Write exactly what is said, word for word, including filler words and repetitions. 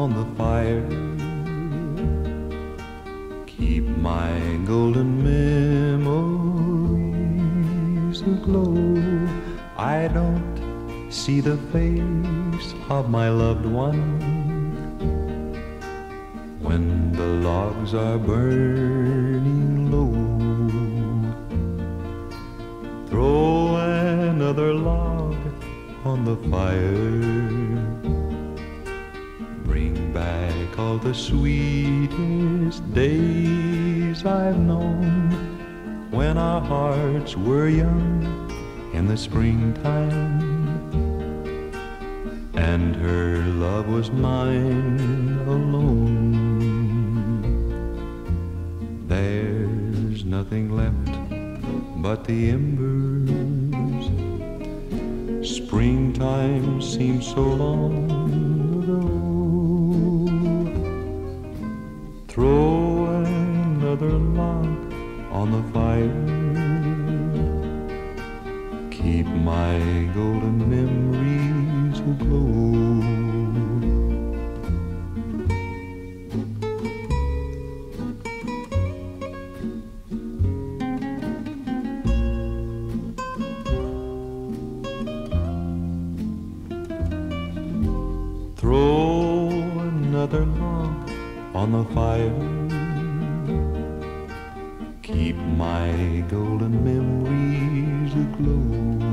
on the fire. Keep my golden memories aglow. I don't see the face of my loved one when the logs are burning low. Throw another log on the fire. Bring back all the sweetest days I've known, when our hearts were young in the springtime, and her love was mine alone. There's nothing left but the embers. Springtime seems so long ago. Throw another log on the fire. Keep my golden memories aglow. Another log on the fire. Keep my golden memories aglow.